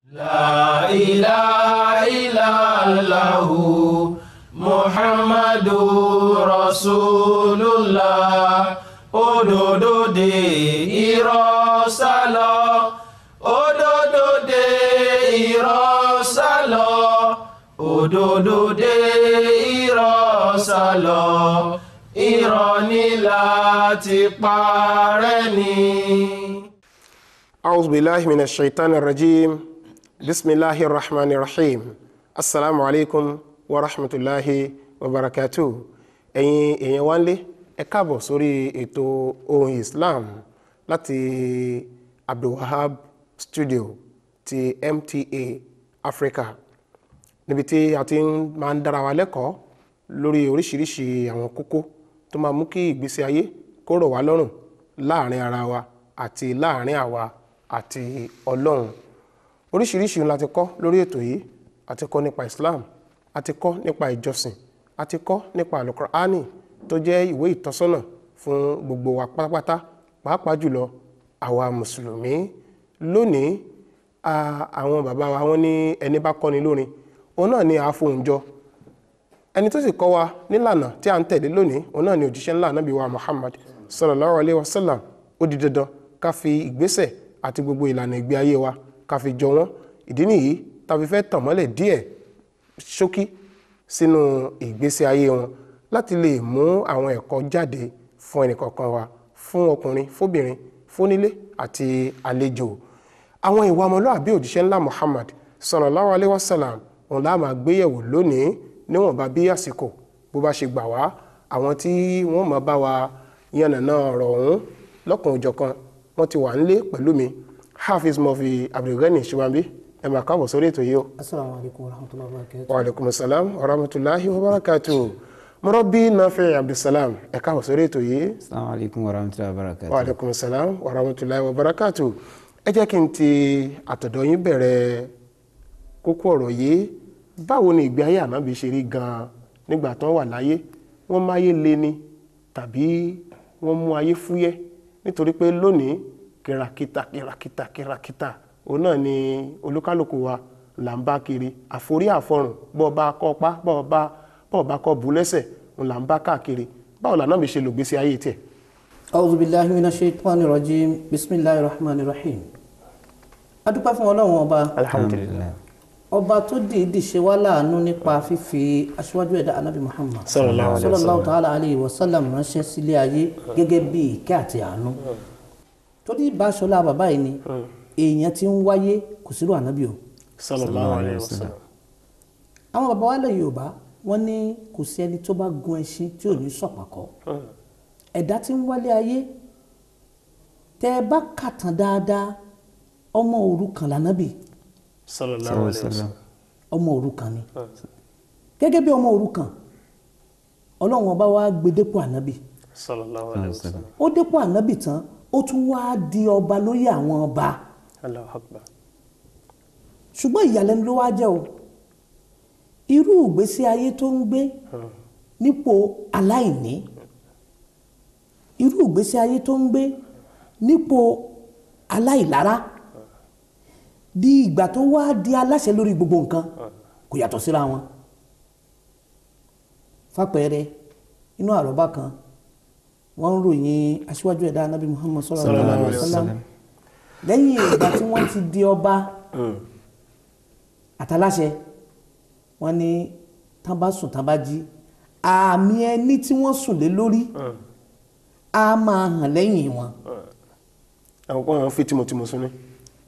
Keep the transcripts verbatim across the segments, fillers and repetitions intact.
La ilaha illallah Muhammadur Rasulullah òdodo de irọ́ sálọ òdodo de irọ́ sálọ òdodo de irọ́ sálọ irọ́ ni láti parẹ́ ni. A'udhu billahi minash shaitanir rajim. Bismillahir rahmanir rahim. Assalamu alaikum wa rahmatullahi wa barakatuh. Ẹ̀yin èèyàn wa ńlé, ẹ káàbọ̀ sórí ètò Ohùn Islam láti Abdulwahab Studio ti M T A Africa. Níbi tí a ti máa ń dára wa lẹ́kọ̀ọ́ lórí oríṣiríṣi àwọn kókó tó máa mú kí ìgbésí ayé kó rọ̀ wá lọ́rùn láàrin ara wa àti láàrin àwa àti Ọlọ́run. Oríṣiríṣi la ti kọ́ lórí ètò yìí. A ti kọ́ nípa Islam, a ti kọ́ nípa ìjọsìn, a ti kọ́ nípa Al-Qur'ani tó jẹ́ ìwé ìtọ́sọ́nà fún gbogbo wa pátápátá, pàápàá jùlọ àwa mùsùlùmí. Lónìí, àwọn bàbá wa wọ́n ní ẹni bá kọ́ni lórin, òun náà ni a fohùn jọ. Ẹni tó sì kọ́ wa nílànà tí a ń tẹ̀lé lónìí, òun náà ni òjíṣẹ́ ńlá Ànábì wa Muhammad sallallahu alaihi wasallam. Ó di dandan ká fi ìgbésẹ̀ àti gbogbo ìlànà ìgbé ayé wa ká fi jọ wọ́n. Ìdí nìyí tá fi fẹ́ tàn mọ́lẹ̀ díẹ̀ ṣókí sínú ìgbésí ayé wọn láti lè mú àwọn ẹ̀kọ́ jáde fún ẹnìkọ̀ọ̀kan wa, fún ọkùnrin, fóbìnrin, fónílé àti àlejò. Àwọn ìwà ọmọlúàbí òjíṣẹ́ ńlá Muhammad sallallahu alaihi wasallam òun la máa gbéyẹ̀wò lónìí níwọ̀nba bí àsìkò bó bá ṣe gbà wá. Àwọn tí wọ́n máa bá wa yànnàná ọ̀rọ̀ ọ̀hún lọ́kàn òjọ̀kan wọ́n ti wà nílé pẹ̀lú mi. Hafiz Murphy Abdulgani Shiwambi, ẹ máa káàbọ̀ sórí ètò yìí o. Assalamu alaikum wa rahmatullahi wa barakatuh. Wa alaikum assalam wa rahmatullahi wa barakatuh. Murabbi Nafi Abdulsalam, ẹ káàbọ̀ sórí ètò yìí. Assalamu alaikum wa rahmatullahi wa barakatuh. Wa alaikum assalam wa rahmatullahi wa barakatuh. Ẹ jẹ́ kí n ti àtọ̀dọ̀ yín bẹ̀rẹ̀ kókó ọ̀rọ̀ yìí. Báwo ni ìgbé ayé Ànábì ṣe rí gan-an nígbà tó wà láyé? Wọ́n máyé le ni tàbí wọ́n mú ayé fúyẹ́? Nítorí pé lónìí kìràkìtà kìràkìtà kìràkìtà òun náà ni olúkálùkù wa là ń bá kiri. Àforí àfọrùn bọ́ọ̀ bá kọ́ pa bọ́ọ̀ bá bọ́ọ̀ bá kọ́ bú lẹ́sẹ̀ òun là ń bá káàkiri. Báwo l'Ànábì ṣe lògbésí ayé tiẹ̀? A'udhu billahi minash shaitanir rajim. Bismillahir rahmanir rahim. A dúpẹ́ fún Ọlọ́run ọba. Alhamdulillah. Ọba tó dìídì ṣe wá láàánú nípa fífi aṣíwájú ẹ̀dá Ànábì Muhammad Sallallahu alaihi sallallahu ta'ala alaihi wa sallam ránṣẹ́ sílé ayé gẹ́gẹ́ bí ìkẹ́ àti àánú. Tó dí ìbáṣọlá bàbá yìí ni èèyàn tí ń wáyé kò sírò Ànábì o. Sallallahu alaihi wasallam. Àwọn bàbá wa lẹ̀ Yorùbá wọ́n ní kò sí ẹni tó bá gun ẹṣin tí ò ní sọ̀pàkọ́. Ẹ̀dá tí ń wálé ayé tẹ́ ẹ bá kàtàn dáadáa ọmọ òrukàn l'Ànábì. Sallallahu alaihi wasallam. Ọmọ òrukàn ni. Gẹ́gẹ́ bí ọmọ òrukàn, Ọlọ́run ọba wa gbé dépò Ànábì. Sallallahu alaihi wasallam. Ó dépò Ànábì tán, ó tún wá di ọba lórí àwọn ọba. Allahu Akbar. Ṣùgbọ́n ìyàlẹ́nu ló wá jẹ́ o. Irú ìgbésí ayé tó ń gbé nípò aláìní. Irú ìgbésí ayé tó ń gbé nípò aláìlára. Di ìgbà tó wá di aláṣẹ lórí gbogbo nǹkan kò yàtọ̀ síra wọn. Fàpẹẹrẹ inú àrọ́bá kan wọ́n ń ròyìn aṣíwájú ẹ̀dá Ànábì Muhammad sallallahu alaihi wasallam. Lẹ́yìn ìgbà tí wọ́n ti di ọba àtàláṣẹ, wọ́n ní tán bá sùn tán bá jí, àmì ẹni tí wọ́n sùn lé lórí a máa hàn lẹ́yìn wọn. Àwọn kan wọ́n fi tìmùtìmù sùn ni.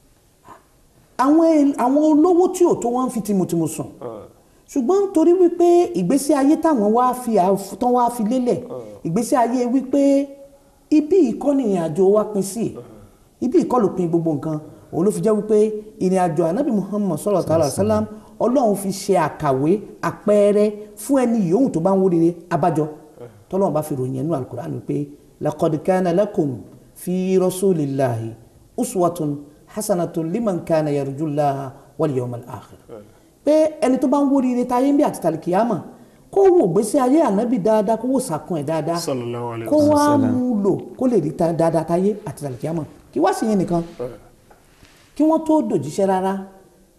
Àwọn àwọn olówó tí ò tó wọ́n fi tìmùtìmù sùn. Ṣùgbọ́n torí wípé ìgbésí ayé táwọn wá fi tán wá fi lélẹ̀, ìgbésí ayé wípé ibi ìkọ́ni ìrìn àjò wa pín sí, ibi ìkọlù pín gbogbo nǹkan, òun ló fi jẹ́ wípé ìrìn àjò Ànábì Muhammad sallallahu alaihi wasallam Ọlọ́run fi ṣe àkàwé àpẹẹrẹ fún ẹni yòówù tó bá ń wórire abájọ tọ́lọ́run bá fi ròyìn ẹnu Al-Qur'an wípé laqad kana lakum fi rasulillahi uswatun hasanatun liman kana yarjullaha wal yawmal akhir. Pé ẹni tó bá ń wórire táyé ń bí àti tàlìkìyàmọ̀ kó wò gbésí ayé Ànábì dáadáa, kó wò sàkún ẹ̀ dáadáa, kó wá mú lò kó lè rí dáadáa táyé àti tàlìkìyàmọ̀. Kí wá sí yẹn nìkan, kí wọ́n tó dòjíṣẹ́ rárá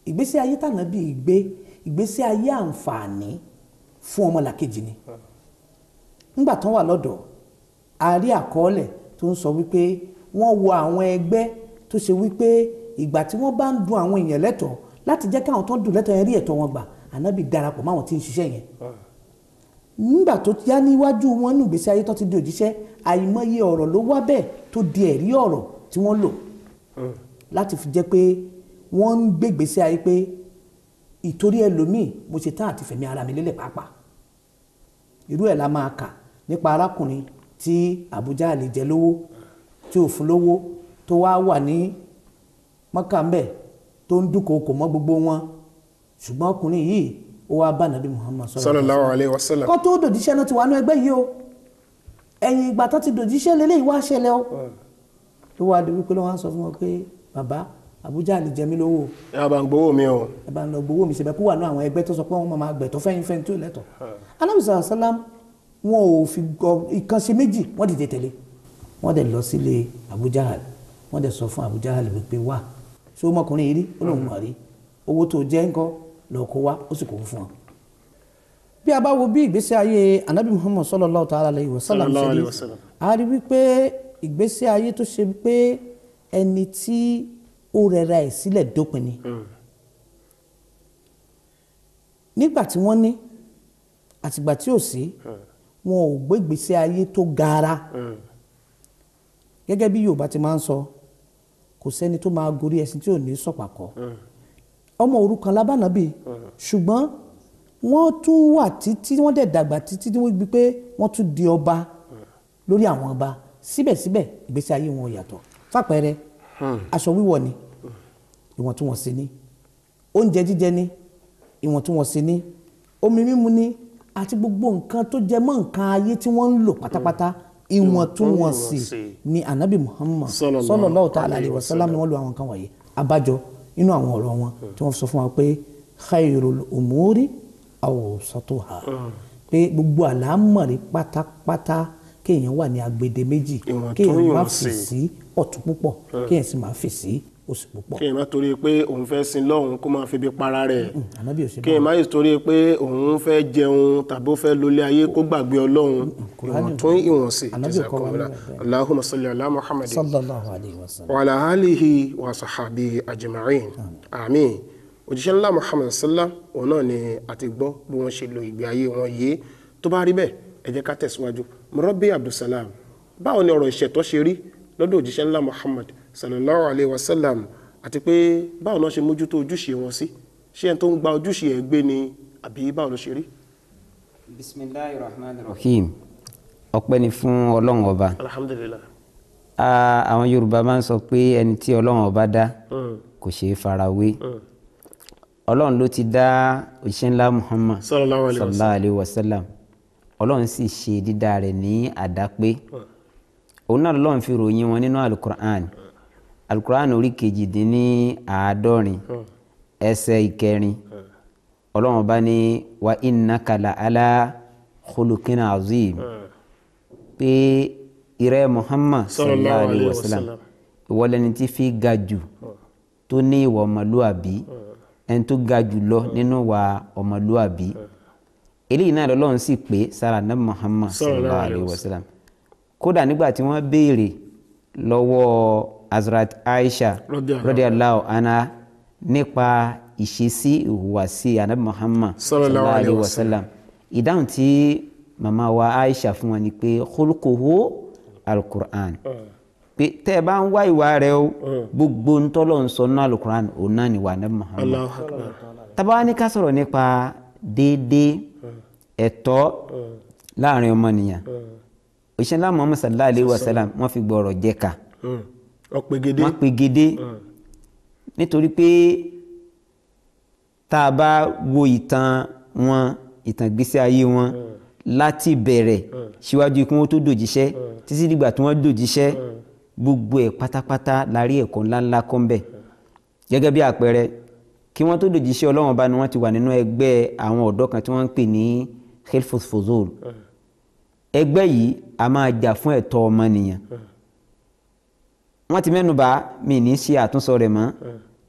ìgbésí ayé tànàbí gbé ìgbésí ayé àǹfààní fún ọmọlàkejì ni nígbà tán wà lọ́dọ̀ a rí àkọọ́lẹ̀ tó ń sọ wípé wọ́n wo àwọn ẹgbẹ́ tó ṣe wípé ìgbà tí wọ́n bá ń dun àwọn èèyàn lẹ́tọ̀ọ́ láti jẹ́ káwọn tó ń dùn lẹ́tọ̀ọ́ yẹn rí ẹ̀tọ́ wọn gbà ànábì darapọ̀ máwọn tí ń ṣiṣẹ́ yẹn nígbà tó yá níwájú wọn nù ìgbésí ayé tó ti di òjíṣẹ́ àìmọye ọ̀rọ̀ ló wá bẹ́ẹ̀ tó di ẹ̀rí ọ̀rọ̀ tí wọ́n lò láti fi jẹ́ pé wọ́n ń gbé ìgbésí ayé pé ìtorí ẹlòmíì mo ṣe tán àti fẹ̀mí ara mi lélẹ̀ pàápàá irú ẹ̀ la máa kà nípa arákùnrin tí Abu Jahal jẹ lówó tí ò fún lówó tó wá wà ní Mọ́kà ńbẹ̀ tó ń dúnkòokò mọ́ gbogbo wọn ṣùgbọ́n ọkùnrin yìí ó wá bá nàbí Muhammad sallallahu alaihi wasallam kó tó dòjíṣẹ́ náà ti wà ní ẹgbẹ́ yìí o ẹ̀yìn ìgbà tó ti dòjíṣẹ́ lélẹ́yìí wá ṣẹlẹ̀ o ló wá di wípé ló wá ń sọ fún wọn pé bàbá Abu Jahal jẹ mí lówó ẹ bá ń gbowó mi o ẹ bá ń lọ gbowó mi ṣẹbẹ kó wà ní àwọn ẹgbẹ́ tó sọ pé wọ́n máa gbẹ̀tọ́ fẹ́yìn fẹ́yìn tó lẹ́tọ̀ Ànábì sallallahu alaihi wasallam wọn ò fi ìkànṣe méjì wọ́n dìde tẹ̀lé wọ́n dẹ̀ lọ sílé Abu Jahal wọ́n dẹ̀ sọ fún Abu Jahal wípé wá ṣé ọmọkùnrin yìí rí ó lóun mọ̀ rí owó tó jẹ́ ńkọ́ lọ́ọ́ kó wá ó sì kó fún wọn. bí a bá wo bí ìgbésí ayé Ànábì Muhammad sallallahu ta'ala alayhi wa sallam ṣe rí a rí wípé ìgbésí ayé tó ṣe pé ẹni tí ó rẹra ẹ̀ sílẹ̀ dópin ni nígbà tí wọ́n ní àtìgbà tí ò sí wọn ò gbé ìgbésí ayé tó gaara gẹ́gẹ́ bí Yorùbá ti máa ń sọ kò sẹ́ni tó máa gorí ẹṣin tí ò ní sọ̀pàkọ́ ọmọ òrukàn lábànàbí ṣùgbọ́n wọ́n tún wà títí wọ́n dẹ̀ dàgbà títí tí wọ́n gbé pé wọ́n tún di ọba lórí àwọn ọba síbẹ̀síbẹ̀ ìgbésí ayé wọn ò yàtọ̀ fàpẹẹrẹ aṣọ wíwọ̀ ni ìwọ̀ntúnwọ̀nsì ni oúnjẹ jíjẹ ni ìwọ̀ntúnwọ̀nsì ni omi mímu ni àti gbogbo nǹkan tó jẹ mọ́ nǹkan ayé tí wọ́n ń lò pátápátá ìwọ̀ntúnwọ̀nsì ni Ànábì Muhammad sallallahu ta'ala alaihi wasallam ni wọ́n lo àwọn nǹkan wọ̀nyí abájọ inú àwọn ọ̀rọ̀ wọn tí wọ́n sọ fún wa pé khairul umuri awsatuha pé gbogbo àlámọ̀rí pátápátá kéèyàn wà ní agbede méjì kéèyàn má fi sí ọ̀tún púpọ̀ kéèyàn sì má fi sí òsì púpọ̀. kéèyàn má torí pé òun fẹ́ sin lọ́hùn kó máa fi bí para rẹ̀ kéèyàn má yìí torí pé òun fẹ́ jẹun tàbí ó fẹ́ lólé ayé kó gbàgbé ọlọ́run ìwọ̀n tún ìwọ̀n sí jazakumullah Allahumma salli ala Muhammadin sallallahu alayhi wa sallam wa ala alihi wa sahabi ajma'in àmín. òjíṣẹ́ ńlá Muhammad sallam òun náà ni àti gbọ́ bí wọ́n ṣe lo ìgbé ayé wọn yìí tó bá rí bẹ́ẹ̀ ẹ jẹ́ ká tẹ̀síwájú. Murabbi Abdulsalam báwo ni ọ̀rọ̀ ìṣẹ̀tọ́ ṣe rí lọ́dọ̀ òjíṣẹ́ ńlá Muhammad sallallahu alayhi wa sallam àti pé báwo náà ṣe mójútó ojúṣe wọn sí ṣé ẹni tó ń gba ojúṣe ẹ̀ gbé ni àbí báwo ló ṣe rí. bisimilahi rahman rahim ọpẹ́ ni fún Ọlọ́run ọba alhamdulillah. àwọn Yorùbá máa ń sọ pé ẹni tí Ọlọ́run ọba dá kò ṣe é farawé Ọlọ́run ló ti dá òjíṣẹ́ ńlá Muhammad sallallahu alayhi wa sallam Ọlọ́run sì ṣe dídá rẹ̀ ní àdápé òun náà lọ́n fi ròyìn wọn nínú alukur'an alukur'an orí kejìdínní àádọ́rin ẹsẹ̀ ìkẹrin Ọlọ́run bá ní wa innaka la ala khuluqin azim pé ìrẹ́ Muhammad sallallahu alayhi wa sallam ìwọ lẹni tí fi ga jù tó ní ìwà ọmọlúàbí ẹni tó ga jù lọ nínú wa ọmọlúàbí eléyìí náà lọ́lọ́run sì pé sára nabi Muhammad sallallahu alayhi wa sallam kódà nígbà tí wọ́n béèrè lọ́wọ́ Hazrat Aisha radiyallahu anha nípa ìṣesí ìhùwàsí anabi Muhammad sallallahu alayhi wa sallam ìdáhùn tí màmá wa Aisha fún wọn ni pé khuluquhu al-Qur'an pé tẹ́ ẹ bá ń wá ìwà rẹ̀ o gbogbo ń tọ́lọ̀ ń sọ náà al-Qur'an òun náà ni wà anabi Muhammad tàbá ní ká sọ̀rọ̀ nípa déédéé ẹ̀tọ́ láàrin ọmọnìyàn òṣìṣẹ́ ńlá Muhammad sallallahu alayhi wa sallam wọ́n fi gbọ́rọ̀ jẹ́ka wọ́n pegedé nítorí pé tá a bá wo ìtàn wọn ìtàn gbésí ayé wọn láti bẹ̀rẹ̀ síwájú kí wọ́n tó dòjíṣẹ́ títí dìgbà tí wọ́n dòjíṣẹ́ gbogbo ẹ̀ pátápátá la rí ẹ̀kọ́ ńláńlá kọ́ ń bẹ̀ gẹ́gẹ́ bí àpẹẹrẹ kí wọ́n tó dòjíṣẹ́ Ọlọ́run bá ní wọ́n ti wà nínú ẹgbẹ́ àwọn ọ̀dọ́ kan tí wọ́n ń pè ní Hilful Fuzul ẹgbẹ́ yìí a máa jà fún ẹ̀tọ́ ọmọnìyàn wọ́n ti mẹ́nubà mí ní ṣe àtúnsọ rẹ̀ mọ́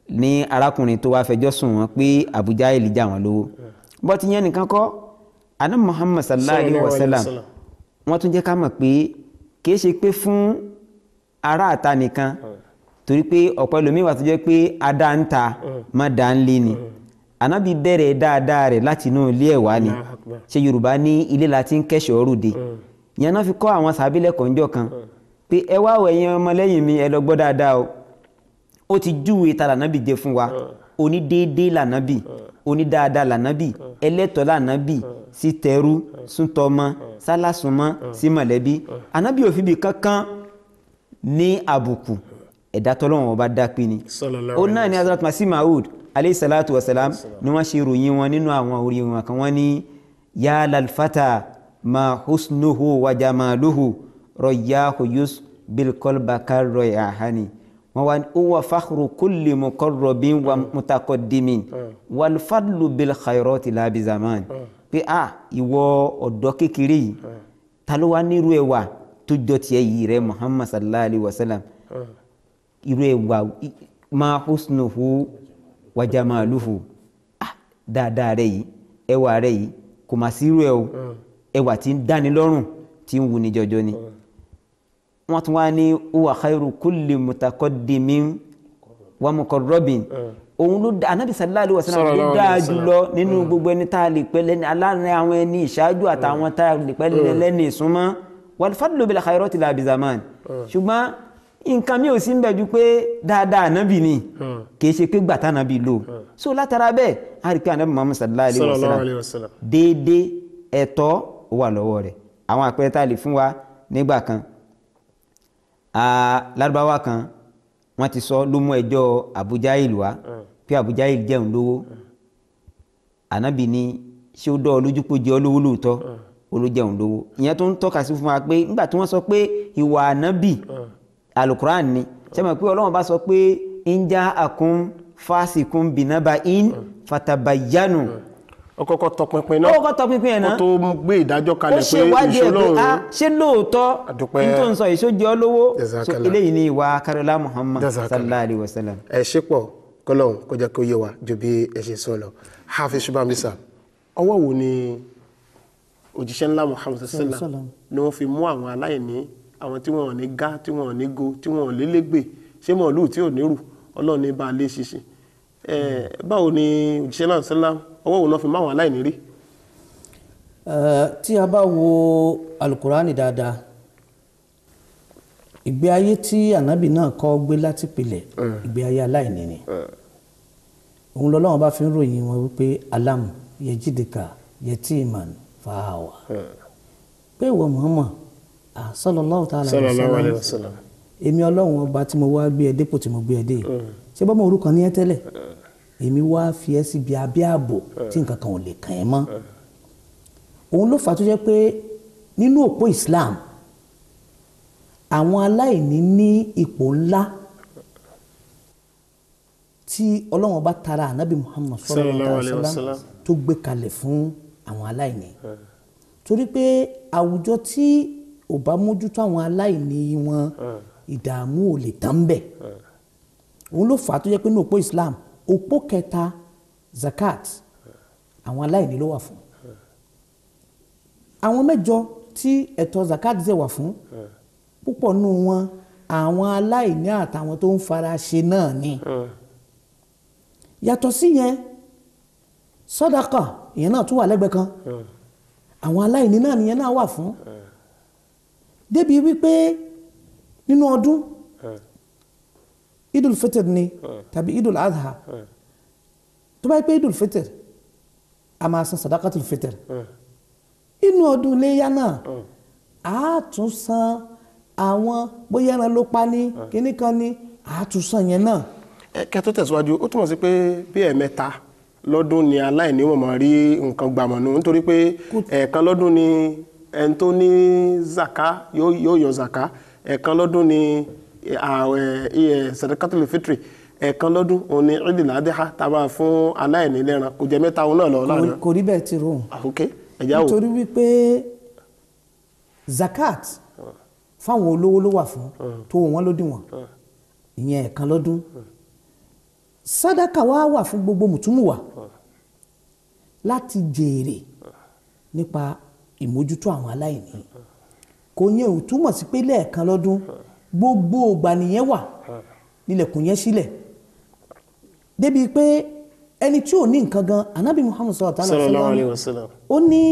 ní arákùnrin tó wá fẹjọ́ sùn wọ́n pé Abu Jahil já wọn lówó bọ́ ti yẹn nìkan kọ́ àná Muhammad sallallahu alayhi wa sallam wọ́n tún jẹ́ ká mọ̀ pé kìí ṣe pé fún ará àta nìkan torí pé ọ̀pọ̀ ẹlòmíì wà tó jẹ́ pé adá ń ta má dá ń lé ni ànábì bẹ̀rẹ̀ dáadáa rẹ̀ láti inú ilé ẹ̀ wá ni ṣe Yorùbá ní ilé la ti ń kẹ́ṣọ̀ọ́ ròde ìyẹn náà fi kọ́ àwọn sàbílẹ̀ kọ̀ǹjọ́ kan pé ẹ wá wọ ẹ̀yin ọmọlẹ́yìn mi ẹ lọ gbọ́ dáadáa o ó ti júwe ta lànábì jẹ fún wa oní déédéé lànábì oní dáadáa lànábì ẹlẹ́tọ̀ọ́ lànábì sí tẹrú súntọmọ sálásùnmọ́ sí mọ̀lẹ́bí ànábì òfin bì kankan ní àbùkù ẹ̀dá tọ́lọ́wọ́n ọba dápé ni ó náà ní Hazrat Masih Maud alayhi salatu wasalam ni wọ́n ṣe ròyìn wọn nínú àwọn orí wọn kan wọ́n ní ya lalfata ma husnuhu wa jamaluhu rọ̀yáhu yus bilkolbakar rọ̀yáhani wọ́n wá ní uwa fakhru kulli muqarrabin wa mutaqaddimin wal fadlu bil khayrati la bi zaman pé a ìwọ ọ̀dọ́ kékeré yìí ta ló wá nírú ẹwà tó jọ tiẹ̀ yìí rẹ Muhammad sallallahu alayhi wa sallam irú ẹwà ma husnuhu wa jamaluhu ah dáadáa rẹ yìí ẹwà rẹ yìí kò má sí irú ẹ o ẹwà tí ń dáni lọ́rùn tí ń wuni jọjọ ni wọ́n tún wá ní uwa khairu kulli mutaqaddimin wa muqarrabin òun ló dá Ànábì sallallahu alaihi wasallam ló dáa jùlọ nínú gbogbo ẹni tá a lè pẹ́ lẹ́ni aláàrin àwọn ẹni ìṣáájú àtàwọn tá a lè pẹ́ lẹ́ni ìsúnmọ́ wal fadlu bil khayrati la bi zaman ṣùgbọ́n nǹkan mi ò sí ń bẹ̀ ju pé dáadáa Ànábì ni kì í ṣe pé gbàtà Ànábì lò so látara bẹ́ẹ̀ a rí pé Ànábì Muhammad sallallahu alaihi wasallam déédéé ẹ̀tọ́ wà lọ́wọ́ rẹ̀ àwọn àpẹẹrẹ tá a lè fún wa nígbà kan lárúbáwá kan wọ́n ti sọ ló mú ẹjọ́ Abu Jahil wá pé Abu Jahil jẹun lówó Ànábì ní ṣé ó dọ́ ọ lójú pé jẹ́ ọ lówó lóòótọ́ olójẹun lówó ìyẹn tó ń tọ́ka sí fún wa pé nígbà tí wọ́n sọ pé ìwà Ànábì alukuran ni ṣé mọ̀ pé Ọlọ́run bá sọ pé in ja'akum fasiqun binaba'in fatabayyanu ọkọ̀ọ̀kọ̀ tọpinpin náà ọkọ̀ tọpinpin ẹ̀ náà ó tó gbé ìdájọ́ kalẹ̀ pé ìṣòlọ́run ìṣòlọ́run ṣé lóòótọ́ ní tó ń sọ ìṣójẹ́ olówó so eléyìí ni ìwà kariola Muhammad sallallahu alaihi wasallam. ẹ ṣe pọ̀ kọ́lọ́hún kó jẹ́ kó yé wa ju bí ẹ ṣe sọ lọ Hafiz Shubamisa ọwọ́ wo ni òjíṣẹ́ ńlá Muhammad sallallahu alaihi wasallam ni wọ́n fi mú àwọn aláìní àwọn tí wọ́n ní gá tí wọ́n ní go tí wọ́n lélégbè ṣé mọ̀ọ́lù tí ò ní rù Ọlọ́run ní bá a lé ṣiṣẹ́ báwo ni òjíṣẹ́ náà sallallahu ọwọ́ wo náà fi máwọn aláìní rí. tí a bá wo alukurani dáadáa ìgbé ayé tí ànábì náà kọ́ gbé láti pilẹ̀ ìgbé ayé aláìní ni òun lọ́lọ́wọ́n bá fi ń ròyìn wọn wípé alam yejidika yetiman fahawa pé ìwọ Muhammad sallallahu ta'ala alaihi wasallam èmi ọlọ́run ọba tí mo wá gbé ẹ dépò tí mo gbé ẹ dé ṣé bọ́mọ orúkọ ní ẹ tẹ́lẹ̀ èmi wá fi ẹ́ síbi abẹ́ ààbò tí nǹkan kan ò lè kàn ẹ́ mọ́ òun ló fà á tó jẹ́ pé nínú òpó Islam àwọn aláìní ní ipò ńlá tí Ọlọ́run bá tara ànábì Muhammad sallallahu alaihi wasallam tó gbé kalẹ̀ fún àwọn aláìní torí pé àwùjọ tí ò bá mójútó àwọn aláìní wọn ìdààmú ò lè tán bẹ̀ òun ló fà á tó jẹ́ pé ní òpó Islam òpó kẹta zakat àwọn aláìní ló wà fún àwọn mẹ́jọ tí ẹ̀tọ́ zakat ṣe wà fún púpọ̀ nù wọn àwọn aláìní àtàwọn tó ń fara ṣe náà ni yàtọ̀ sí yẹn sàdákà ìyẹn náà tún wà lẹ́gbẹ̀ẹ́ kan àwọn aláìní náà nìyẹn náà wà fún débi wípé nínú ọdún idul fitr ni tàbí idul adha tó bá yẹ pé idul fitr a máa san sadaqatul fitr inú ọdún iléyá náà a tún san àwọn bóyá ẹran ló pa ní kíní kan ní a tún san yẹn náà. kẹ́ tó tẹ̀síwájú ó túmọ̀ sí pé bí ẹ̀ẹ̀mẹ́ta lọ́dún ni aláìní wọn máa rí nǹkan gbàmọ̀nù nítorí pé ẹ̀ẹ̀kan lọ́dún ni ẹni tó ní zaka yóò yọ zaka ẹ̀ẹ̀kan lọ́dún ni ààwẹ̀ sadaqatul fitri ẹ̀ẹ̀kan lọ́dún òun ni Eidul Adha tá a máa fún aláìní lẹ́ran kò jẹ́ mẹ́ta òun náà lọ láàrin. kò rí bẹ́ẹ̀ ti rò nítorí wípé zakat fáwọn olówó ló wà fún tó wọn lódiwọ̀n ìyẹn ẹ̀ẹ̀kan lọ́dún sádàkà wá wà fún gbogbo mùtúmùwà láti jèrè nípa ìmójútó àwọn aláìní kò yẹn ò túmọ̀ sí pé lẹ́ẹ̀kan lọ́dún gbogbo ìgbà nìyẹn wà nílẹ̀kùn yẹn sílẹ̀ débi pé ẹni tí ò ní nǹkan gan anábì Muhammad sallallahu alaihi wasallam ó ní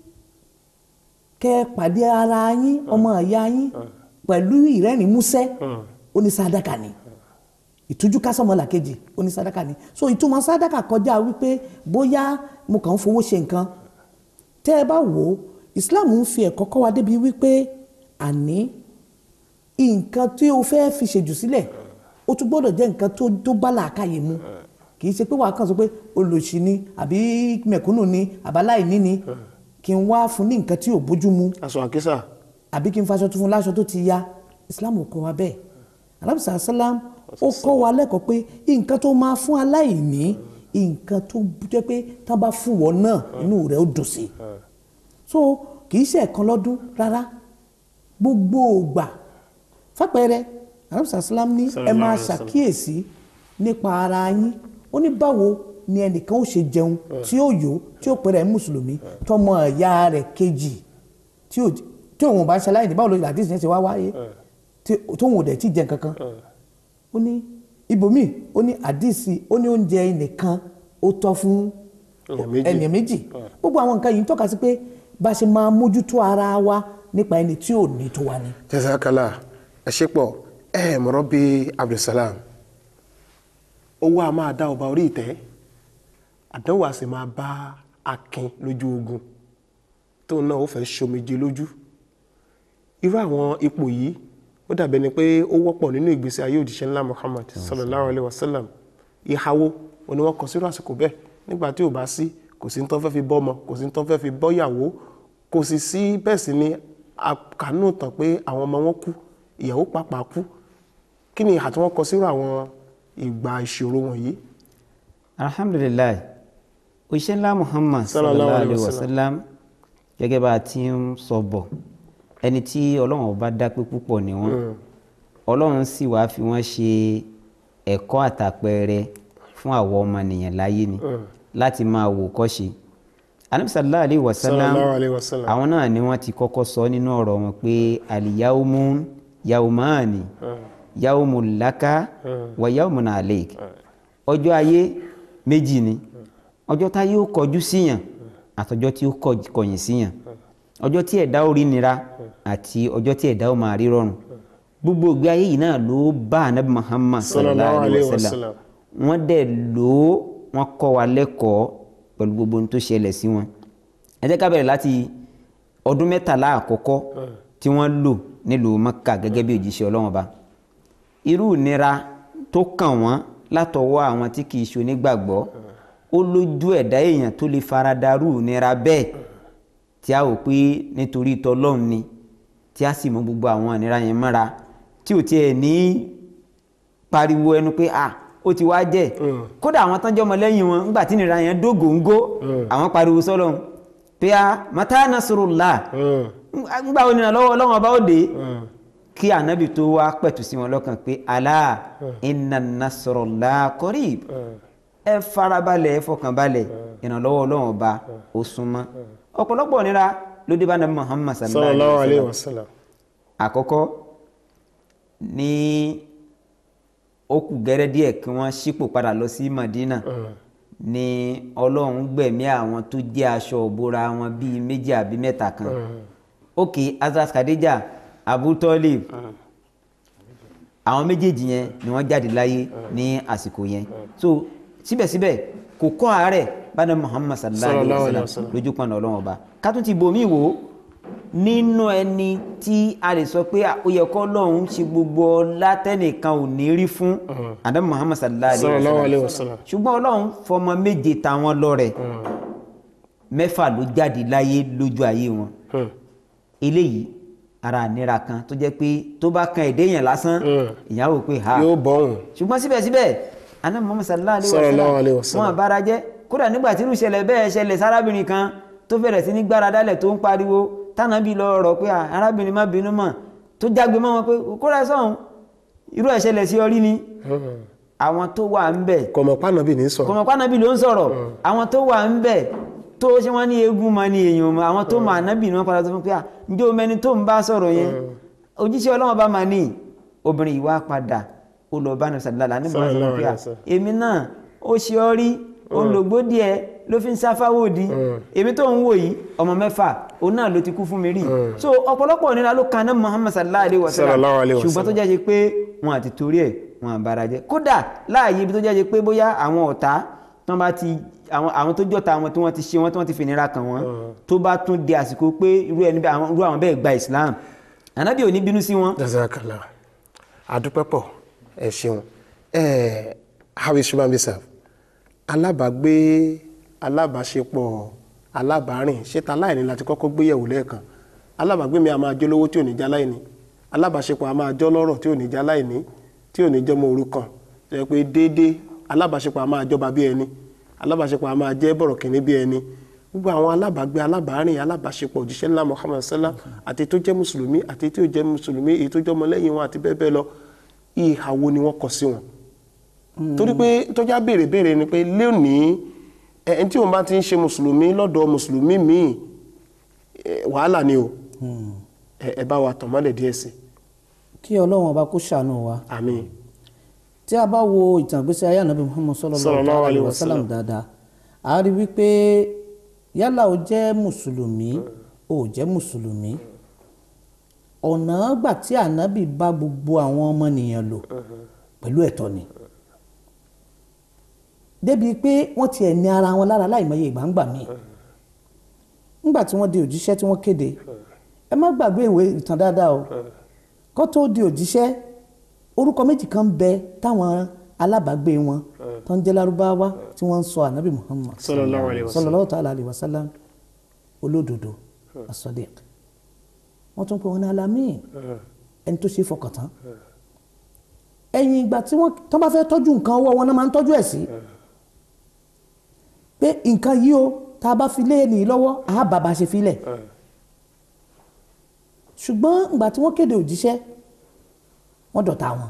kẹ́ pàdé ara yín ọmọ ìyá yín pẹ̀lú ìrẹ́rìn músẹ́ ó ní sádàkà ni ìtújú kásọ̀mọ́là kejì ó ní sádàkà ni so ìtumọ̀ sádàkà kọjá wípé bóyá mo kàn ń fowó ṣe nǹkan tẹ́ ẹ bá wò ó Islam ń fi ẹ̀kọ́ kọ́ wa débi wípé àní nǹkan tí o fẹ́ fi ṣèjù sílẹ̀ ó tún gbọ́dọ̀ jẹ́ nǹkan tó bá làákàyè mu kì í ṣe pé wàá kàn sọ pé olòṣì ni àbí mẹ̀kúnnù ni àbáláìní ni kí n wá fún ní nǹkan tí ò bójú mu aṣọ àkísà àbí kí n faṣọ tó fún láṣọ tó ti ya Islam ò kọ́ wa bẹ́ẹ̀ alábìsà sálám ó kọ́ wa lẹ́kọ̀ọ́ pé nǹkan tó máa fún aláìní nǹkan tó jẹ́ pé tá a bá fún wọn náà inú rẹ̀ ó dùn sí so kì í ṣe ẹ̀kan lọ́dún rárá gbogbo ògbà fàpẹẹrẹ alábìsà sálám ní ẹ máa ṣàkíyèsí nípa ara yín ó ní báwo ni ẹnìkan ó ṣe jẹun tí ó yó tí ó pẹ̀rẹ̀ mùsùlùmí tọmọ ẹ̀yà rẹ̀ kejì tí ó tí òun bá ṣaláì ní báwo ló àdìsí yẹn ṣe wá wáyé tóun ò dẹ̀ tí jẹ kankan ó ní ibòmíì ó ní àdìsí ó ní oúnjẹ ẹnìkan ó tọ́ fún ẹnì méjì gbogbo àwọn nǹkan yìí ń tọ́ka sí pé bá ṣe máa mójútó ara wa nípa ẹni tí ò ní tó wa ni. jẹ́sàkálà ẹ ṣe pọ̀ ẹ mọ̀rọ̀ bíi Abdulsalam owó a máa dá ọba orí ìtẹ́ àdánwò a sì máa bá akin lójú ogun tó náà ó fẹ́ ṣomijé lójú irú àwọn ipò yìí ó dàbẹ̀ ni pé ó wọ́pọ̀ nínú ìgbésí ayé òjíṣẹ́ ńlá Muhammad sallallahu alaihi wasallam ìhàwó òní wọ́n kọ sírò àsìkò bẹ́ẹ̀ nígbà tí ò bá sí kò sí tó fẹ́ fi bọ́ ọmọ kò sí tó fẹ́ fi bọ́ ìyàwó kò sì sí bẹ́ẹ̀ sì ni àkànú tàn pé àwọn ọmọ wọn kú ìyàwó pàápàá kú kí ni ìhà tí wọ́n kọ sírò àwọn ìgbà ìṣòro wọ̀nyí. alhamdulilayi òjíṣẹ́ ńlá Muhammad sallallahu alaihi wasallam gẹ́gẹ́ bá a ti ń sọ bọ̀ ẹni tí ọlọ́run ọba dá pé púpọ̀ ni wọ́n ọlọ́run sì wá fi wọ́n ṣe ẹ̀kọ́ àtàpẹẹrẹ fún àwọn ọmọnìyàn láyé ni láti máa wò kọ́ṣe Ànábì sallallahu alaihi wasallam àwọn náà ni wọ́n ti kọ́kọ́ sọ nínú ọ̀rọ̀ wọn pé al-yawmu yawmani yawmun laka wa yawmun alayk ọjọ́ ayé méjì ni ọjọ́ tá yóò kọjú síyàn àtọjọ́ tí ó kọ̀yìn síyàn ọjọ́ tí ẹ̀dá ó rí nira àti ọjọ́ tí ẹ̀dá ó máa rí rọrùn gbogbo ìgbé ayé yìí náà ló bá Ànábì Muhammad sallallahu alaihi wasallam wọ́n dẹ̀ ló wọ́n kọ́ wa lẹ́kọ̀ọ́ pẹ̀lú gbogbo ohun tó ṣẹlẹ̀ sí wọn ẹ jẹ́ ká bẹ̀rẹ̀ láti ọdún mẹ́tàlá àkọ́kọ́ tí wọ́n lò nílùú Mẹ́kà gẹ́gẹ́ bí òjíṣẹ́ Ọlọ́run Ọba irú ìnira tó kàn wọ́n látọwọ́ àwọn tí kì í ṣe onígbàgbọ́ ó lójú ẹ̀dá èèyàn tó lè faradarú ìnira bẹ́ẹ̀ tí a ò pé nítorí tọlọ́run ni tí a sì mọ gbogbo àwọn ìnira yẹn mọ́ra tí ò tiẹ̀ ní pariwo ẹnu pé à ó ti wá jẹ́ kódà àwọn tán jọmọ lẹ́yìn wọn nígbà tí ìnira yẹn dógóńgó àwọn pariwo sọ́lọ́run pé a mata nasrullah nígbà wo nìyẹn lọ́wọ́ Ọlọ́run Ọba ó dé kí ànábì tó wá pẹ̀tù sí wọn lọ́kàn pé alá inna nasrullah qarib ẹ farabalẹ̀ ẹ fọkànbalẹ̀ ìrànlọ́wọ́ Ọlọ́run Ọba ó súnmọ́ ọ̀pọ̀lọpọ̀ nira ló dé bá Ànábì Muhammad sallallahu alaihi wasallam àkọ́kọ́ ní ó kù gẹ́rẹ́ díẹ̀ kí wọ́n ṣípò padà lọ sí Madina ni Ọlọ́run gbẹ̀mí àwọn tó jẹ́ aṣọ òbora wọn bíi méjì àbí mẹ́ta kan ok Hazrat Khadija Abu Talib àwọn méjèèjì yẹn ni wọ́n jáde láyé ní àsìkò yẹn so síbẹ̀síbẹ̀ kò kọ́ àárẹ̀ bánà Muhammad sallallahu alaihi wasallam lójú pọ̀nà Ọlọ́run Ọba ká tún ti bomi wò nínú ẹni tí a lè sọ pé ó yẹ kọ́ lọ́hún ṣe gbogbo látẹ́nìkan ò ní rí fún Ànábì Muhammad sallallahu alaihi wasallam ṣùgbọ́n Ọlọ́run fọmọ méje táwọn lọ́rẹ̀ mẹ́fà ló jáde láyé lójú ayé wọn eléyìí ara ànira kan tó jẹ́ pé tó bá kan èdè yẹn lásán ìyàwó pé ha yóò bọ̀hùn ṣùgbọ́n síbẹ̀síbẹ̀ Ànábì Muhammad sallallahu alaihi wasallam wọn bára jẹ́ kódà nígbà tí irú ìṣẹ̀lẹ̀ bẹ́ẹ̀ ṣẹlẹ̀ sárábìnrin kan tó bẹ̀rẹ̀ sí ní gbára dálẹ̀ tó ń pariwo tánàbí lọ rọ̀ pé arábìnrin má bínú mọ́ tó jágbe mọ́ wọn pé kódà sọ́hun irú ìṣẹ̀lẹ̀ sí orí ni àwọn tó wà ń bẹ̀ kọ̀mọ̀pá nàbì ní sọ̀rọ̀ kọ̀mọ̀pá nàbì ló ń sọ̀rọ̀ àwọn tó wà ń bẹ̀ tó ṣe wọ́n ní eégún ma ní èèyàn mọ́ àwọn tó mà nàbì ní wọ́n padà tó fún pé à ǹjẹ́ omi ẹni tó ń bá sọ̀rọ̀ yẹn òjíṣẹ́ Ọlọ́run bá máa ní obìnrin ìwà padà ó lọ bá nàbì sàlálà nígbà wọn sọ pé à èmi náà ó ṣe ọ rí olùgbòdì ẹ ló fi ń sáfáwòdì èmi tó ń wò yìí ọmọ mẹ́fà òun náà ló ti kú fún mi rí so ọ̀pọ̀lọpọ̀ nira ló kan náà Muhammad sallallahu alaihi wasallam ṣùgbọ́n tó jẹ́ pé wọn àti torí ẹ̀ wọn àbára jẹ́ kódà láàyè ibi tó jẹ́ pé bóyá àwọn ọ̀tá tán bá ti àwọn tó jọ́ta àwọn tí wọ́n ti ṣe wọ́n tí wọ́n ti fìnira kàn wọ́n tó bá tún di àsìkò pé irú ẹni irú àwọn bẹ́ẹ̀ gba Islam ànábì ò ní bínú sí wọn. jazakallah adúpẹ́ pọ̀ ẹ ṣeun ẹ how is human being alábàágbé alábàáṣepọ̀ alábàárìn ṣéta láìní láti kọ́kọ́ gbéyẹ̀wò lẹ́ẹ̀kan alábàágbé mi a máa jọ lówó tí ò ní já láìní alábàáṣepọ̀ a máa jọ lọ́rọ̀ tí ò ní já láìní tí ò ní jọmọ òrukàn tó yẹ pé déédéé alábàáṣepọ̀ a máa jọba bí ẹni alábàáṣepọ̀ a máa jẹ́ bọ̀rọ̀kìnní bí ẹni gbogbo àwọn alábàágbé alábàárìn alábàáṣepọ̀ òjíṣẹ́ ńlá Muhammad sallam àti tó jẹ́ mùsùlùmí àti tí ò jẹ́ mùsùlùmí èyí tó jọmọ lẹ́yìn wọn àti bẹ́ẹ̀ bẹ́ẹ̀ lọ ìhà wo ni wọ́n kọ sí wọn torí pé tọ́já béèrè béèrè ni pé lónìí ẹni tí òun bá ti ń ṣe mùsùlùmí lọ́dọ̀ mùsùlùmí míì wàhálà ni o ẹ bá wa tàn mọ́lẹ̀ díẹ̀ sí. kí Ọlọ́run ọba kó ṣàánú wa. àmín. tí a bá wo ìtàn ìgbésí ayé ànábì Muhammad sallallahu alaihi wasallam dáadáa a rí wípé yálà ó jẹ́ mùsùlùmí ó jẹ́ mùsùlùmí ọ̀nà gbà tí ànábì bá gbogbo àwọn ọmọnìyàn lò pẹ̀lú ẹ̀tọ́ ni débi pé wọ́n ti ẹ̀ ní ara wọn lára láìmọye ìgbàǹgbà míì nígbà tí wọ́n di òjíṣẹ́ tí wọ́n kéde ẹ má gbàgbé ìwé ìtàn dáadáa o kó tó di òjíṣẹ́ orúkọ méjì kan bẹ táwọn alábàágbé wọn tó ń jẹ́ lárúbáwá tí wọ́n ń sọ ànábì Muhammad sallallahu ta'ala alaihi wasallam olódodo as-sadiq wọ́n tún pè wọ́n ní alamin ẹni tó ṣe fọkàntán ẹ̀yìn ìgbà tí wọ́n tó bá fẹ́ tọ́jú nǹkan ọwọ́ wọn náà máa ń tọ́jú ẹ̀ sí pé nǹkan yìí o tá a bá fi lé ní lọ́wọ́ àá bàbá ṣe filẹ̀ ṣùgbọ́n ìgbà tí wọ́n kéde òjíṣẹ́ wọ́n dọ̀tá wọn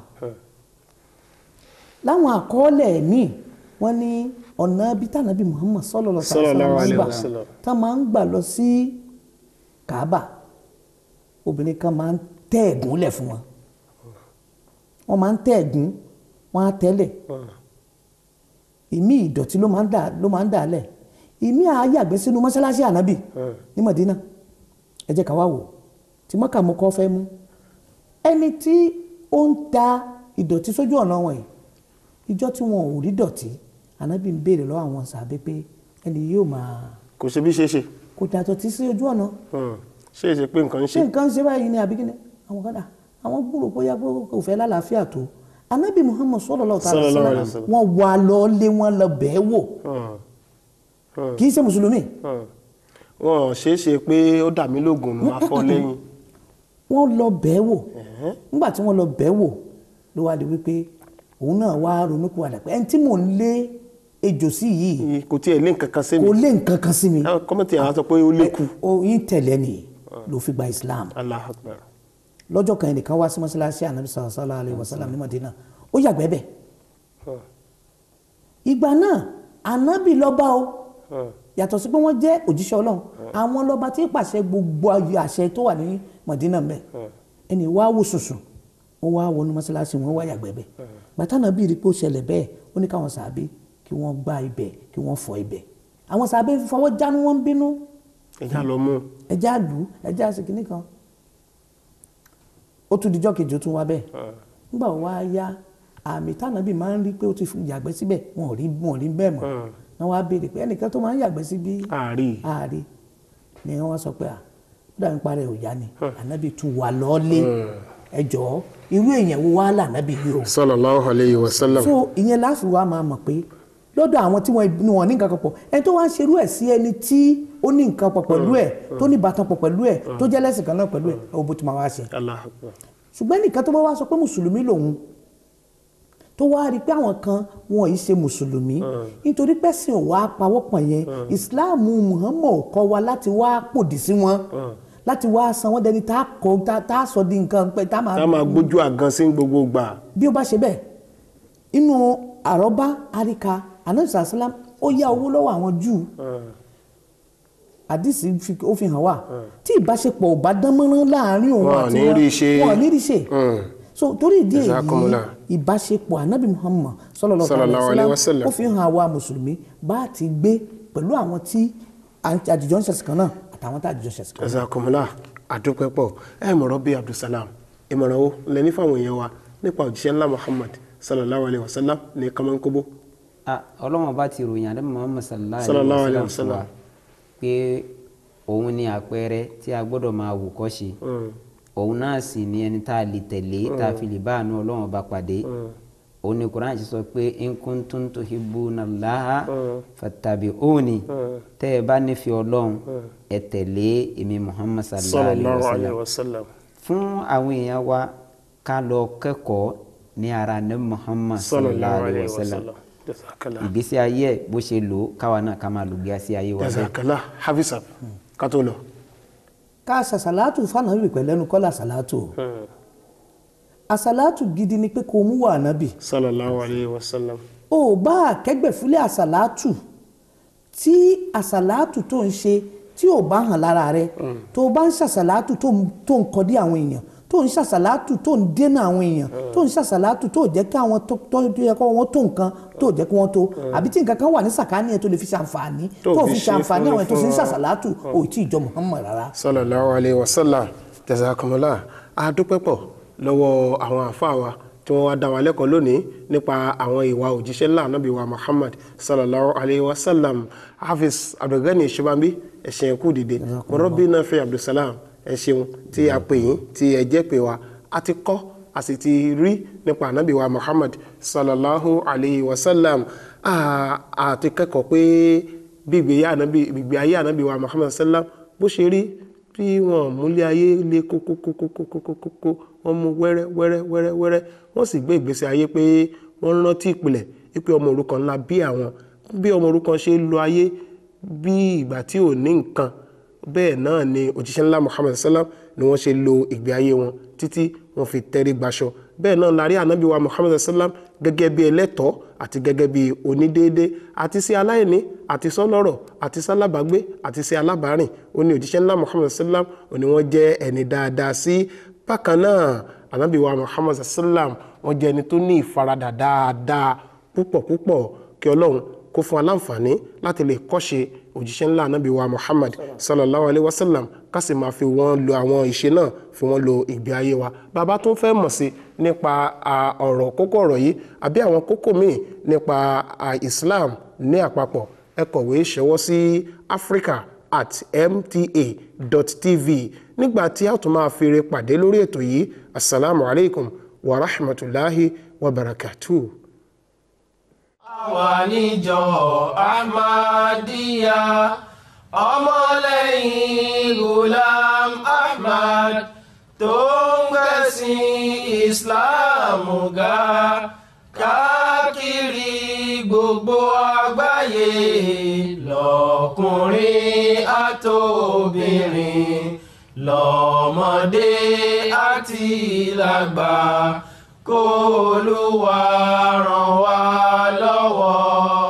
láwọn àkọọ́lẹ̀ míì wọ́n ní ọ̀nà bí tànàbí Muhammad sallallahu alaihi wasallam tá máa ń gbà lọ sí Kaaba obìnrin kan máa ń tẹ́ ẹ̀gún lẹ̀ fún wọn wọ́n máa ń tẹ́ ẹ̀gún wọ́n á tẹ́lẹ̀ ìmí ìdọ̀tí ló máa ń dà ló máa ń dà lẹ̀ ìmí àyàgbẹ́ sínú mọ́ṣáláṣí ànábì ní Mádínà ẹ jẹ́ ká wá wò tí mọ́kà mú kọ́ fẹ́ mú ẹni tí ó ń da ìdọ̀tí sójú ọ̀nà wọn yìí ìjọ tí wọn ò rí dọ̀tí ànábì ń béèrè lọ́wọ́ àwọn sàbẹ́ pé ẹni yóò máa kò ṣe bí ṣe ṣe kò dàtọ̀tí sí ojú ọ̀nà ṣe é ṣe pé nǹkan ń ṣe ṣé nǹkan ń ṣe báyìí ni àbí kíni àwọn kan dà àwọn gbúrò bóyá kò fẹ́ lálàáfíà tó ànábì Muhammad sallallahu alaihi wasallam wọn wà lọ lé wọn lọ bẹ́ẹ̀ wò kì í ṣe mùsùlùmí. wọn ṣe é ṣe pé ó dà mí lóògùn máa fọ́ lẹ́yìn. wọ́n lọ bẹ́ẹ̀ wò nígbà tí wọ́n lọ bẹ́ẹ̀ wò ló wá di wípé òun náà wá ronú kó wàdà pé ẹni tí mò ń lé ejò sí yìí kò tiẹ̀ lé nǹkan kan sí mi kò lé nǹkan kan sí mi. kọ́mọ̀tì àwọn sọ pé ó lé kù. oyin tẹ̀lé ni ló fi gba Islam. Allahu Akbar. lọ́jọ́ kan ẹnìkan wá sí mọ́ṣáláṣí ànábì sallallahu alaihi wasallam ní Madina ó yàgbẹ́ bẹ̀. ìgbà náà ànábì lọ́ba o yàtọ̀ sí pé wọ́n jẹ́ òjíṣẹ́ Ọlọ́run àwọn lọ́ba tí pàṣẹ gbogbo ayé àṣẹ tó wà ní Madina mbẹ̀ ẹni wá wò sùsù wọ́n wá wọnú mọ́ṣáláṣí wọ́n wá yàgbẹ́ bẹ̀ bàtà náà bí rí pé ó ṣẹlẹ̀ bẹ́ẹ̀ ó ní káwọn sàbí kí wọ́n gbá ibẹ̀ kí wọ́n fọ ibẹ̀ àwọn sàbí fọwọ́ jánu wọn bínú ẹja lọ mú ẹja lù ẹja sì kìíní kan ó tún dijọ́ kejì ó tún wá bẹ́ẹ̀ nígbà wọ́n wá yá àmì tànàbí máa ń rí pé ó ti yàgbẹ́ síbẹ̀ wọn ò rí wọn ò rí bẹ́ẹ̀ mọ́ náà wọ́n á béèrè pé ẹnìkan tó máa ń yàgbẹ́ sí bí ààrí ààrí ni wọ́n sọ pé à ó dàbí parẹ́ òyà ni ànábì tún wà lọ́ọ́lé ẹjọ́ irú èèyàn wo wá là ànábì yìí o. sallallahu alayhi wa sallam. so ìyẹn láàfin wa máa mọ̀ pé lọ́dọ̀ àwọn tí wọ́n ní nǹkan kan pọ̀ ẹni tó wá ń ṣerú ẹ̀ sí ẹni tí ó ní nǹkan pọ̀ pẹ̀lú ẹ̀ tó ní ìbátan pọ̀ pẹ̀lú ẹ̀ tó jẹ́ lẹ́sìn kan náà pẹ̀lú ẹ̀ ó bó ti máa wá ṣe. ṣùgbọ́n nìkan tó bá wá sọ pé mùsùlùmí lòun tó wá rí pé àwọn kan wọn yìí ṣe mùsùlùmí nítorí pẹ́sìn ò wá pawọ́pọ̀ yẹn ìsìláàmù Muhammad kọ́ wa láti wá pòdì sí wọn láti wá san wọ́n dẹni tá a kọ́ tá a sọ di nǹkan pé tá a máa gbójú àgàn sí gbogbo gbà. bí ó bá ṣe bẹ́ẹ̀ inú àrọ́bá àríkà anabi sàlám ó yá owó lọ́wọ́ àwọn Júù àdìsí ó fi hàn wá tí ìbáṣepọ̀ ò bá dán mọ́rán láàrin òun àti wọn wọn ò ní rí ṣe so torí ìdí èyí ìbáṣepọ̀ anabi Muhammad sallallahu alaihi wasallam ó fi hàn wá mùsùlùmí bá a ti gbé pẹ̀lú àwọn tí àjùjọ ń ṣẹ̀sìn kan náà àtàwọn tí àjùjọ ń ṣẹ̀sìn kan náà. jazakumullah àdúpẹ́ pọ̀ ẹ mọ̀rọ̀ bí Abdulsalam ìmọ̀ràn wo lẹ́ni fáwọn èèyàn wa nípa òjíṣẹ́ ńlá Muhammad sallallahu alaihi wasallam ní kọ́mọ́nkóbó. ọlọ́run bá ti ròyìn àdé Muhammad sallallahu alaihi wasallam pé òun ni àpẹẹrẹ tí a gbọ́dọ̀ máa wò kọ́ ṣe òun náà sì ni ẹni tá a lè tẹ̀lé tá a fi lè bá àánú ọlọ́run bá pàdé òun ni Quran ṣe sọ pé in kuntum tuhibbunallaha fattabi'uni tẹ́ ẹ bá nífẹ̀ẹ́ ọlọ́run ẹ tẹ̀lé èmi Muhammad sallallahu alaihi wasallam fún àwọn èèyàn wa ká lọ kẹ́kọ̀ọ́ ní ara ní Muhammad sallallahu alaihi wasallam ìgbésí ayé ẹ̀ bó ṣe lò káwa náà ká máa lò gbésí ayé wa bẹ́ẹ̀. jazakallah hafisa ká tó lọ. ká ṣàṣàlátù fànàbì pẹ̀lẹ́nu kọ́lá ṣàlátù àṣàlátù gidi ni pé kò mú wà nábì sallallahu alaihi wasallam. ó bá kẹ́gbẹ́ fúlẹ̀ àṣàlátù tí àṣàlátù tó ń ṣe tí ò bá hàn lára rẹ tó bá ń ṣàṣàlátù tó ń kọdí àwọn èèyàn tó ń ṣàṣàlátù tó ń dènà àwọn èèyàn tó ń ṣàṣàlátù tó jẹ́ kí àwọn tó yẹ kó wọ́n tó nǹkan tó jẹ́ kí wọ́n tó àbí tí nǹkan kan wà ní sàkáání ẹ̀ tó lè fi ṣàǹfààní tó fi ṣàǹfààní àwọn ẹ̀ tó sì ń ṣàṣàlátù ò tí ì jọ Muhammad rárá. sallallahu alaihi wasallam jazakumullah àdúpẹ́ pọ̀ lọ́wọ́ àwọn àfáà wa tí wọ́n wá dá wa lẹ́kọ̀ọ́ lónìí nípa àwọn ìwà òjíṣẹ́ ńlá Ànábì wa Muhammad sallallahu alaihi wasallam Hafiz Abdulgani Shibambi ẹ̀ṣẹ̀ ẹ̀kú dìde mọ̀rọ́bí náà fi Abdulsalam ẹ ṣeun tí a pè yín tí ẹ jẹ́ pé wa a ti kọ́ a sì ti rí nípa Ànábì wa Muhammad sallallahu alaihi wasallam a ti kẹ́kọ̀ọ́ pé gbígbé ayé Ànábì wa Muhammad sallam bó ṣe rí bí wọn múlé ayé lé kókókókókókókó wọn mú wẹ́rẹ́ wẹ́rẹ́ wẹ́rẹ́ wẹ́rẹ́ wọ́n sì gbé ìgbésí ayé pé wọ́n rántí ìpìlẹ̀ wípé ọmọ òrukàn ńlá bí àwọn bí ọmọ òrukàn ṣe lo ayé bí ìgbà tí ò ní nǹkan bẹ́ẹ̀ náà ni òjíṣẹ́ ńlá Muhammad sallam ni wọ́n ṣe lo ìgbé ayé wọn títí wọ́n fi tẹrí gbaṣọ bẹ́ẹ̀ náà la rí Ànábì wa Muhammad sallam gẹ́gẹ́ bí ẹlẹ́tọ̀ọ́ àti gẹ́gẹ́ bí onídéédé àti sí aláìní àti sọ́lọ́rọ̀ àti sálábàgbé àti sí alábàárìn ó ní òjíṣẹ́ ńlá Muhammad sallam ó ní wọ́n jẹ́ ẹni dáadáa sí bákan náà Ànábì wa Muhammad sallam wọ́n jẹ́ ẹni tó ní ìfaradà dáadáa púpọ̀ púpọ̀ kí Ọlọ́run kó fún aláǹfààní láti lè kọ́ṣe òjíṣẹ́ ńlá Ànábì wa Muhammad sallallahu alaihi wasallam ká sì máa fi wọ́n lo àwọn ìṣe náà fi wọ́n lo ìgbé ayé wa bàbá tó ń fẹ́ mọ̀ sí nípa ọ̀rọ̀ kókó ọ̀rọ̀ yìí àbí àwọn kókó míì nípa Islam ní àpapọ̀ ẹ kọ̀wé ṣọwọ́ sí africa at m t a dot t v nígbà tí a tún máa fi re pàdé lórí ètò yìí assalamu alaikum wa rahmatulahi wa barakatuh. àwa níjọ Ahmadiyya ọmọlẹ́yìn Ghulam Ahmad tó ń gbẹ̀sìn Islam ga káàkiri gbogbo àgbáyé lọ́kùnrin àtòbìnrin lọ́mọdé àti lágbà kó Olúwa ràn wá lọ́wọ́.